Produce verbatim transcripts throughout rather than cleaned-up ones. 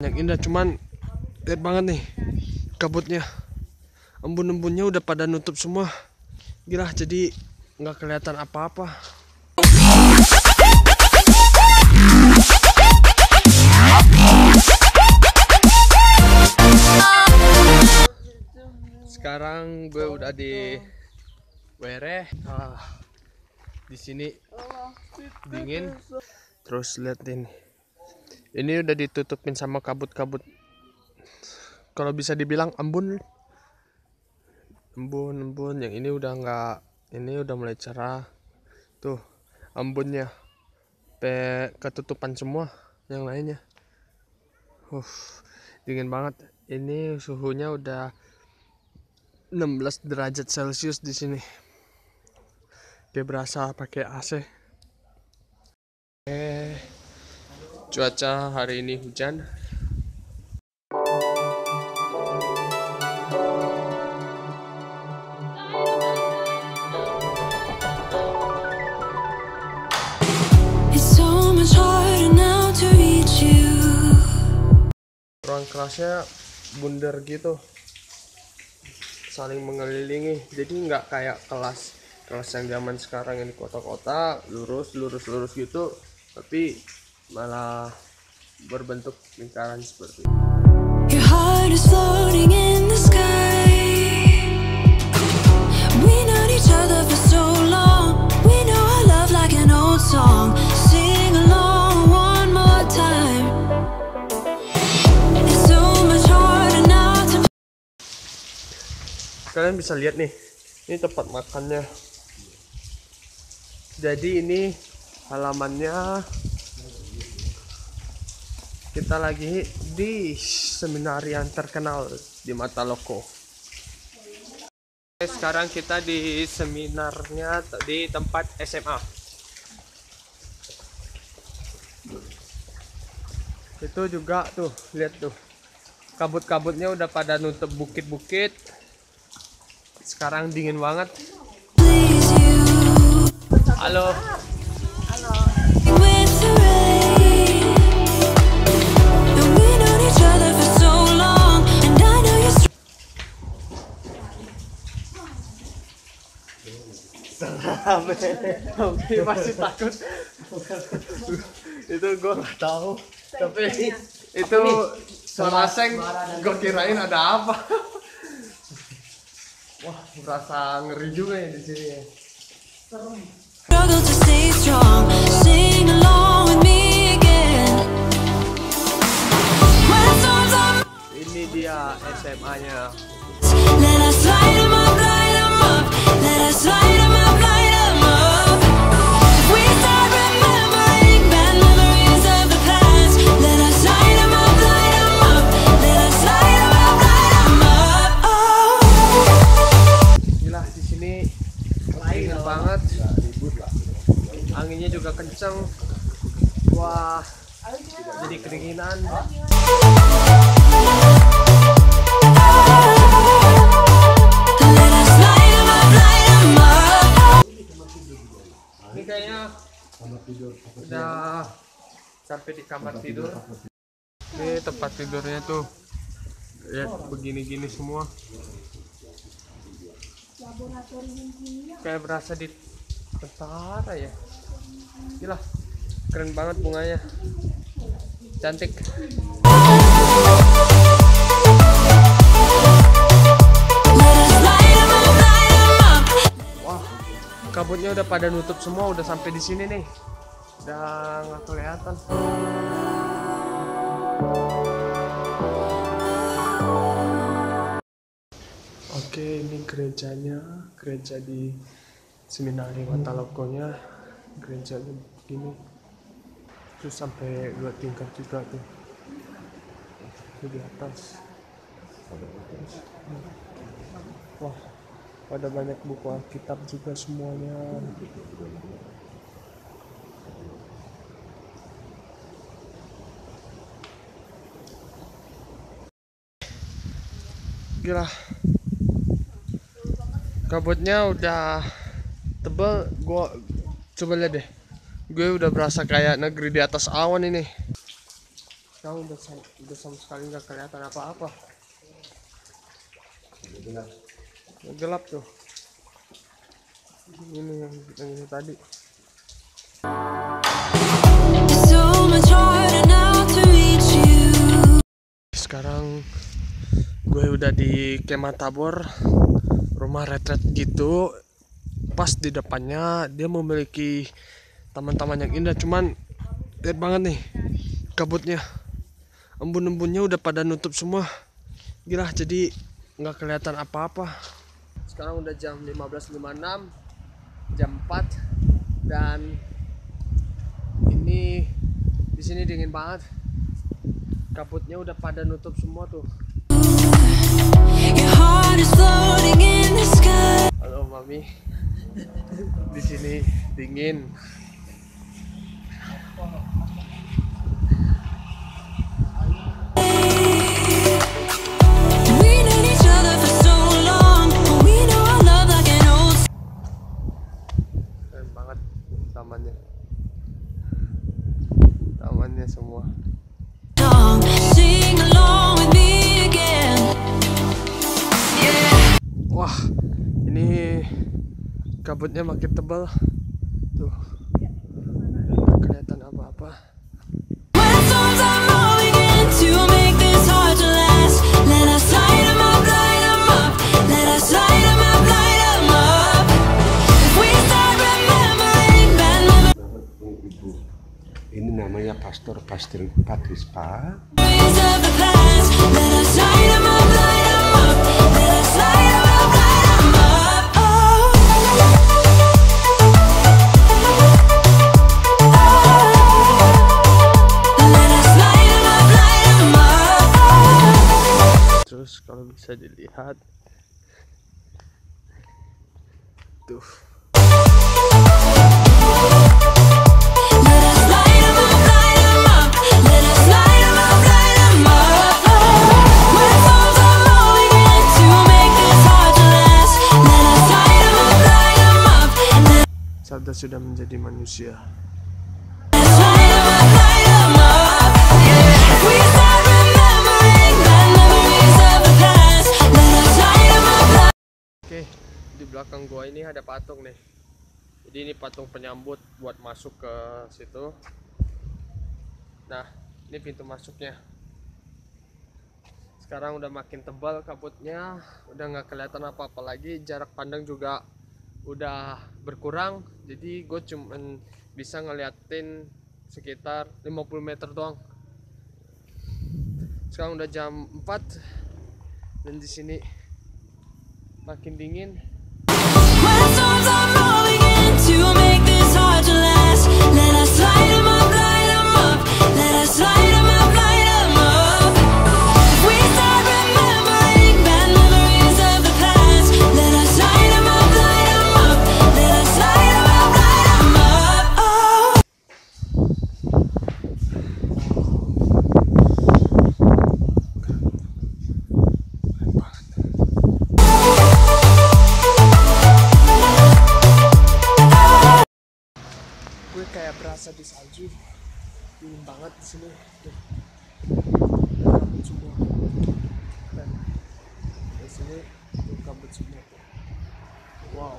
Yang indah, cuman lihat banget nih kabutnya, embun-embunnya udah pada nutup semua. Gila, jadi nggak kelihatan apa-apa. Sekarang gue udah di Were. Ah, di sini dingin. Terus lihat ini, ini udah ditutupin sama kabut-kabut. Kalau bisa dibilang embun, embun, embun. Yang ini udah nggak, ini udah mulai cerah. Tuh embunnya, pe ketutupan semua. Yang lainnya, uh, dingin banget. Ini suhunya udah enam belas derajat Celcius di sini. Kayak berasa pakai A C. Eh, cuaca hari ini hujan. Ruang kelasnya bundar gitu, saling mengelilingi, jadi nggak kayak kelas kelas yang zaman sekarang yang di kota-kota lurus lurus lurus gitu, tapi malah berbentuk lingkaran seperti ini. Your heart is floating in the sky. We know each other for so long. We know our love like an old song. Sing along one more time. It's so much harder now to... Kalian bisa lihat nih, ini tempat makannya. Jadi ini halamannya. Kita lagi di seminar yang terkenal di Mataloko. Sekarang kita di seminarnya di tempat S M A. Itu juga tuh, lihat tuh, kabut-kabutnya udah pada nutup bukit-bukit. Sekarang dingin banget. Halo. Halo. Tapi masih takut. Itu gue nggak tahu. Tapi itu suara seng, gue kirain ada apa. Wah, merasa ngeri juga ya di sini ya. Ini dia S M A-nya. Gila, di sini dingin banget. Anginnya juga kenceng. Wah, jadi kedinginan. Ini kayaknya udah sampai di kamar tidur. Ini tempat tidurnya tuh, lihat begini-gini semua. Kayak berasa di tentara ya. Gila, keren banget bunganya, cantik. Wah, kabutnya udah pada nutup semua, udah sampai di sini nih, udah nggak kelihatan. Oke, ini gerejanya, gereja di Seminari Matalokonya, gerejanya begini, terus sampai dua tingkat juga tuh, itu di atas. Wah, pada banyak buku Alkitab juga semuanya. Gila, kabutnya udah tebel. Gua coba lihat deh, gue udah berasa kayak negeri di atas awan ini. Sekarang udah, udah sama sekali nggak kelihatan apa-apa. Gelap. Gelap tuh. Ini yang, yang ini tadi. Sekarang gue udah di Kemah Tabor, rumah retret gitu. Pas di depannya dia memiliki taman-taman yang indah, cuman lihat banget nih kabutnya, embun-embunnya udah pada nutup semua, gila, jadi nggak kelihatan apa-apa. Sekarang udah jam lima belas lima puluh enam, jam empat, dan ini di sini dingin banget, kabutnya udah pada nutup semua tuh. Halo mami, di sini dingin. Keren banget tamannya, tamannya semua. Wah, ini kabutnya makin tebal tuh, nggak kelihatan apa-apa. Ini namanya Pastor Pastor Patrispa. Terus kalau bisa dilihat tuh, Sabda sudah menjadi manusia. Oke, di belakang gua ini ada patung nih. Jadi ini patung penyambut buat masuk ke situ. Nah, ini pintu masuknya. Sekarang udah makin tebal kabutnya, udah nggak kelihatan apa-apa lagi. Jarak pandang juga udah berkurang. Jadi gue cuman bisa ngeliatin sekitar lima puluh meter doang. Sekarang udah jam empat dan di sini makin dingin. Gue kayak berasa di salju, dingin banget di sini. Tuh, kabut semua. Dan di sini tuh kabut semua. Wow.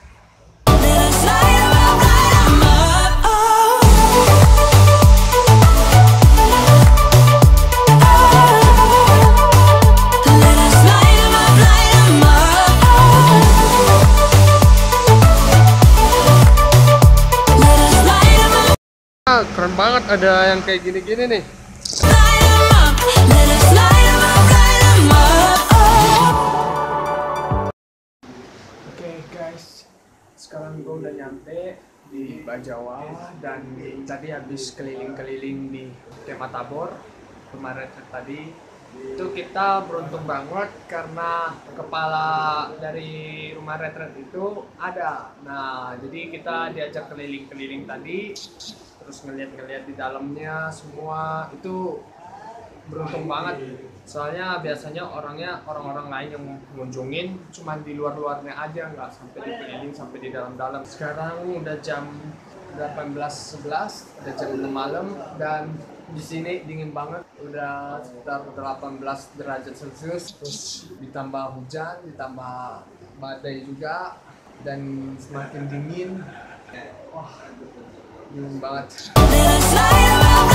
Keren banget, ada yang kayak gini-gini nih. Oke guys, sekarang gue udah nyampe di Bajawa dan tadi habis keliling-keliling di Kemah Tabor kemarin tadi. Itu kita beruntung banget karena kepala dari rumah retret itu ada. Nah, jadi kita diajak keliling-keliling tadi, terus ngeliat-ngeliat di dalamnya semua. Itu beruntung banget, soalnya biasanya orangnya orang-orang lain yang mengunjungin cuman di luar-luarnya aja, nggak sampai dikeliling sampai di dalam-dalam. Sekarang udah jam delapan belas sebelas, udah jam enam malam, dan Di sini dingin banget, udah sekitar delapan belas derajat Celcius, terus ditambah hujan, ditambah badai juga, dan semakin dingin. Wah, dingin banget.